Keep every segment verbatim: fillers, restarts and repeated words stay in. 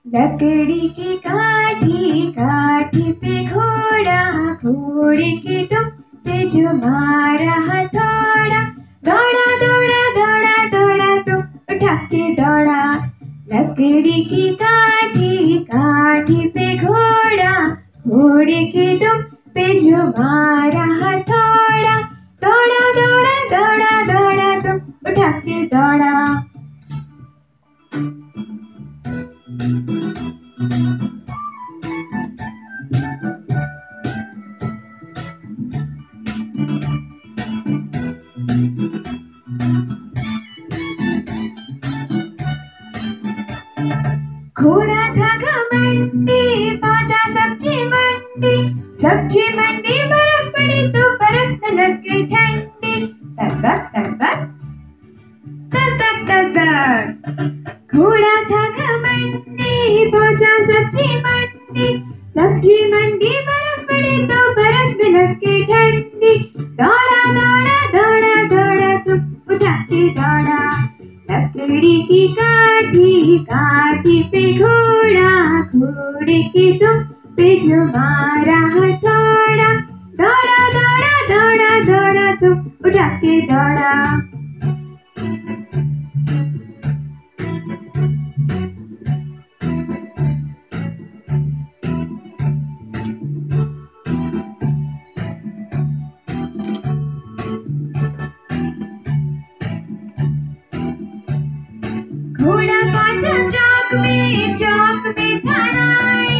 लकड़ी की काठी, काठी पे घोड़ा, घोड़े के दुम पे जो मारा हथौड़ा। दौड़ा दौड़ा दौड़ा दौड़ा तुम उठा के दौड़ा। लकड़ी की काठी, काठी पे घोड़ा, घोड़े के दुम पे जो मारा हथौड़ा। दौड़ा दौड़ा दौड़ा दौड़ा तुम उठा के दौड़ा। घोड़ा था घमंडी, पहुंचा सब्जी मंडी। सब्जी मंडी बर्फ पड़ी तो बर्फ में लग गई ठंडी। तक तक तक तक तक तक। घोड़ा था घमंडी, पहुंचा सब्जी मंडी। सब्जी मंडी बर्फ पड़ी तो बर्फ में लग गई ठंडी। दौड़ा दौड़ा दौड़ा दौड़ा तुम उठा के दौड़ा। लकड़ी की काठी, काठी पे घोड़ा, घोड़े के दुम पे जो मारा हथौड़ा। दौड़ा दौड़ा दौड़ा दौड़ा तुम उठा के दौड़ा। घोड़ा पहुंचा चौक में, चौक में था नाई।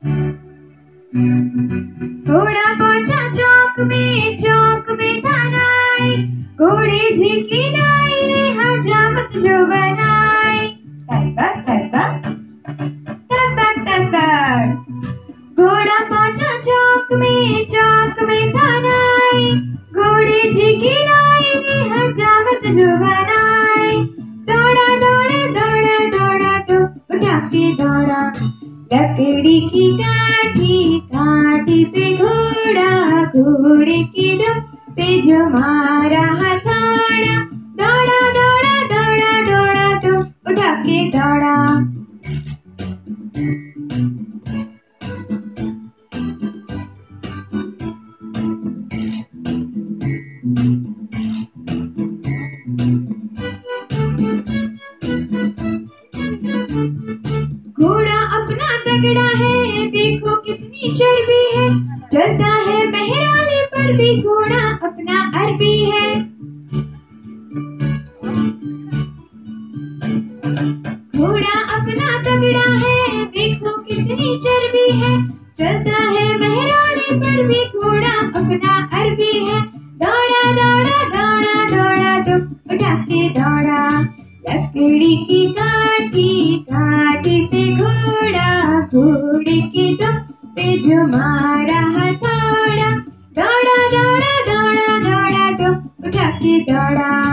घोड़ा पहुंचा चौक में, चौक में था नाई। घोड़े जी की नाई ने हजामत जो बनाई। तक तक तक तक तक। घोड़ा पहुंचा चौक में, चौक में था नाई। घोड़े जी की नाई ने हजामत जो बनाई। दौड़ा दौड़ा दौड़ा दौड़ा तो उठा के दौड़ा। लकड़ी की काठी, काठी पे घोड़ा, घोड़े के दुम पे जो मारा हथौड़ा। दौड़ा दौड़ा दौड़ा दौड़ा तो उठा के दौड़ा। घोड़ा अपना तगड़ा है, देखो कितनी चर्बी है। चलता है बहराले पर भी घोड़ा अपना अरबी है। घोड़ा अपना तगड़ा है, देखो कितनी चर्बी है। चलता है बहराले पर भी घोड़ा अपना अरबी है। दौड़ा दौड़ा दौड़ा दौड़ा तुम उठा के दौड़ा। लकड़ी की काठी, काठी पे घोड़ा, घोड़े के दुम पे जो मारा हथौड़ा। दौड़ा दौड़ा दौड़ा दौड़ा तुम उठा के दौड़ा।